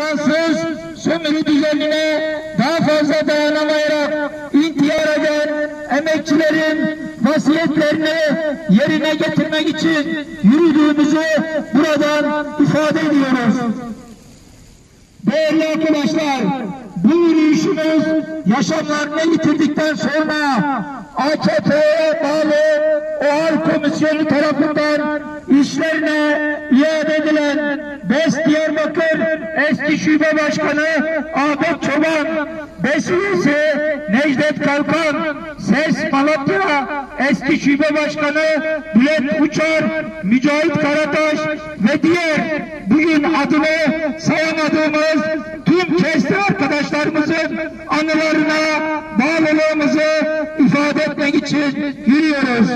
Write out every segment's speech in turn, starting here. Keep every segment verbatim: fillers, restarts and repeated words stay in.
vicdansız sömürü düzenine daha fazla dayanamayarak intihar eden emekçilerin vasiyetlerini yerine getirmek için yürüdüğümüzü buradan ifade ediyoruz. Değerli arkadaşlar, bu yürüyüşümüz yaşamlarını yitirdikten sonra A K P'ye bağlı OHAL Komisyonu tarafından işlerine iade edilen BES Diyarbakır eski şube başkanı Ahmet Çoban, BES üyesi Necdet Kalkan, SES Malatya eski şube başkanı Bülent Uçar, Mücahit Karataş ve diğer bugün adını sayamadığımız tüm kesti arkadaşlarımızın anılarına bağlılığımızı ifade etmek için yürüyoruz.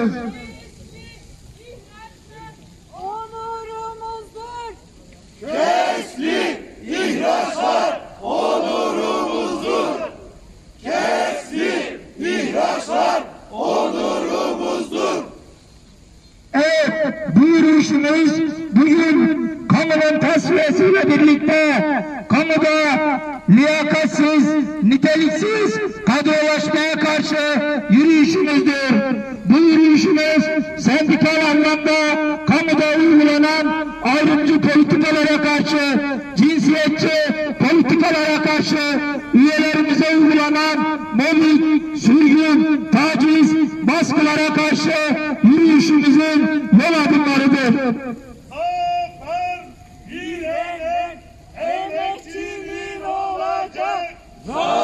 Onurumuzdur. Keskin ihraçlar onurumuzdur. Keskin ihraçlar onurumuzdur. Evet, bu yürüyüşümüz bugün kamunun tasfiyesiyle birlikte kamuda liyakatsiz, niteliksiz kadrolaşmaya karşı yürüyüşümüzdür. Bu yürüyüşümüz sendikal anlamda kamuda uygulanan ayrımcı politikalara karşı, cinsiyetçi politikalara karşı, üyelerimize uygulanan mobbing, sürgün, taciz, baskılara karşı yürüyüşümüzün yol adımlarıdır. Zafer bir emek, emekçinin olacak. Zafer